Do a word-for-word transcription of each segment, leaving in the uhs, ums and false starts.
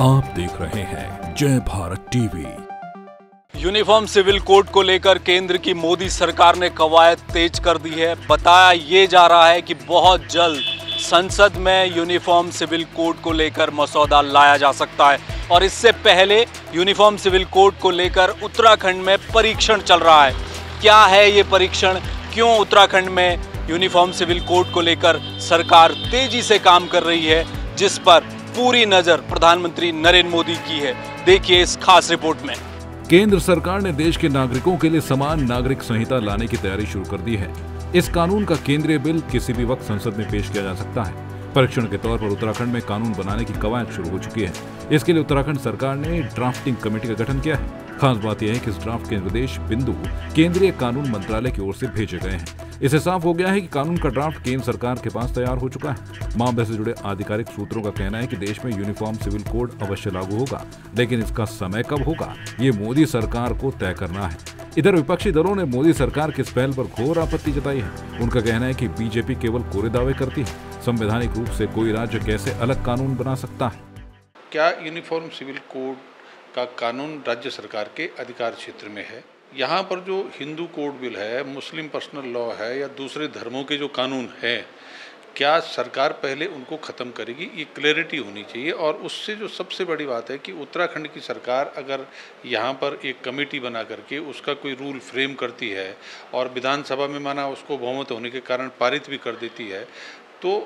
आप देख रहे हैं Jai Bharat TV. Uniform civil code को लेकर केंद्र की मोदी सरकार ने कवायद तेज कर दी है। बताया ये जा रहा है कि बहुत जल्द संसद में यूनिफॉर्म सिविल कोड को लेकर मसौदा लाया जा सकता है और इससे पहले यूनिफॉर्म सिविल कोड को लेकर उत्तराखंड में परीक्षण चल रहा है। क्या है ये परीक्षण, क्यों उत्तराखंड में यूनिफॉर्म सिविल कोड को लेकर सरकार तेजी से काम कर रही है, जिस पर पूरी नजर प्रधानमंत्री नरेंद्र मोदी की है। देखिए इस खास रिपोर्ट में। केंद्र सरकार ने देश के नागरिकों के लिए समान नागरिक संहिता लाने की तैयारी शुरू कर दी है। इस कानून का केंद्रीय बिल किसी भी वक्त संसद में पेश किया जा सकता है। परीक्षण के तौर पर उत्तराखंड में कानून बनाने की कवायद शुरू हो चुकी है। इसके लिए उत्तराखंड सरकार ने ड्राफ्टिंग कमेटी का गठन किया है। खास बात यह है कि इस ड्राफ्ट के निर्देश बिंदु केंद्रीय कानून मंत्रालय की ओर से भेजे गए हैं। इससे साफ हो गया है कि कानून का ड्राफ्ट केंद्र सरकार के पास तैयार हो चुका है। मामले से जुड़े आधिकारिक सूत्रों का कहना है कि देश में यूनिफॉर्म सिविल कोड अवश्य लागू होगा, लेकिन इसका समय कब होगा ये मोदी सरकार को तय करना है। इधर विपक्षी दलों ने मोदी सरकार की इस पहल पर घोर आपत्ति जताई है। उनका कहना है कि बीजेपी केवल कोरे दावे करती है। संवैधानिक रूप से कोई राज्य कैसे अलग कानून बना सकता है? क्या यूनिफॉर्म सिविल कोड का कानून राज्य सरकार के अधिकार क्षेत्र में है? यहाँ पर जो हिंदू कोड बिल है, मुस्लिम पर्सनल लॉ है या दूसरे धर्मों के जो कानून हैं, क्या सरकार पहले उनको ख़त्म करेगी? ये क्लैरिटी होनी चाहिए। और उससे जो सबसे बड़ी बात है कि उत्तराखंड की सरकार अगर यहाँ पर एक कमेटी बना करके उसका कोई रूल फ्रेम करती है और विधानसभा में माना उसको बहुमत होने के कारण पारित भी कर देती है, तो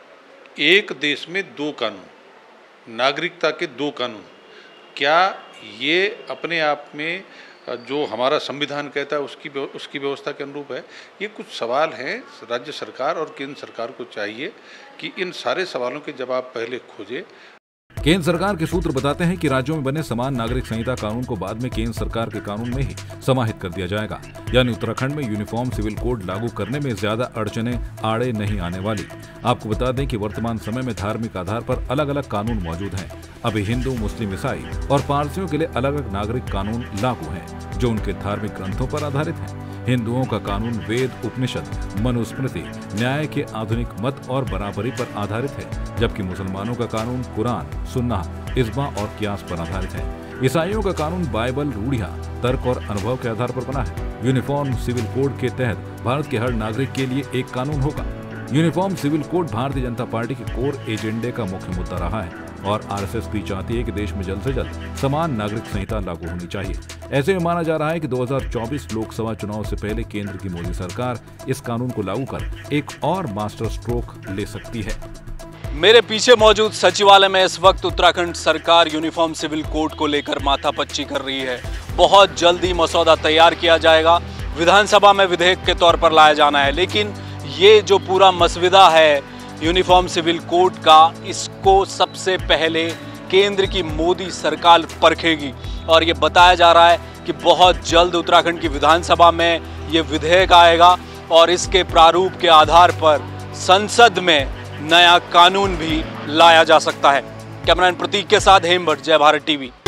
एक देश में दो कानून, नागरिकता के दो कानून, क्या ये अपने आप में जो हमारा संविधान कहता है उसकी उसकी व्यवस्था के अनुरूप है? ये कुछ सवाल हैं। राज्य सरकार और केंद्र सरकार को चाहिए कि इन सारे सवालों के जवाब पहले खोजे। केंद्र सरकार के सूत्र बताते हैं कि राज्यों में बने समान नागरिक संहिता कानून को बाद में केंद्र सरकार के कानून में ही समाहित कर दिया जाएगा। यानी उत्तराखंड में यूनिफॉर्म सिविल कोड लागू करने में ज्यादा अड़चने आड़े नहीं आने वाली। आपको बता दें कि वर्तमान समय में धार्मिक आधार पर अलग अलग कानून मौजूद हैं। अभी हिंदू, मुस्लिम, ईसाई और पारसियों के लिए अलग अलग नागरिक कानून लागू हैं, जो उनके धार्मिक ग्रंथों पर आधारित हैं। हिंदुओं का कानून वेद, उपनिषद, मनुस्मृति, न्याय के आधुनिक मत और बराबरी पर आधारित है, जबकि मुसलमानों का कानून कुरान, सुन्नाह, इज्मा और कियास पर आधारित है। ईसाइयों का कानून बाइबल, रूढ़ियां, तर्क और अनुभव के आधार पर बना है। यूनिफॉर्म सिविल कोड के तहत भारत के हर नागरिक के लिए एक कानून होगा। Uniform civil code Bharatiya Janata party के कोर एजेंडे का मुख्य मुद्दा रहा है और आरएसएस भी चाहती है कि देश में जल्द से जल्द समान नागरिक संहिता लागू होनी चाहिए। ऐसे में माना जा रहा है कि दो हज़ार चौबीस लोकसभा चुनाव से पहले केंद्र की मोदी सरकार इस कानून को लागू कर एक और मास्टर स्ट्रोक ले सकती है। मेरे पीछे मौजूद सचिवालय में इस वक्त उत्तराखंड सरकार यूनिफॉर्म सिविल कोड को लेकर माथापच्ची कर रही है। बहुत जल्दी मसौदा तैयार किया जाएगा, विधानसभा में विधेयक के तौर पर लाया जाना है। लेकिन ये जो पूरा मसविदा है यूनिफॉर्म सिविल कोड का, इसको सबसे पहले केंद्र की मोदी सरकार परखेगी और ये बताया जा रहा है कि बहुत जल्द उत्तराखंड की विधानसभा में ये विधेयक आएगा और इसके प्रारूप के आधार पर संसद में नया कानून भी लाया जा सकता है। कैमरामैन प्रतीक के साथ हेम भट्ट, जय भारत टीवी।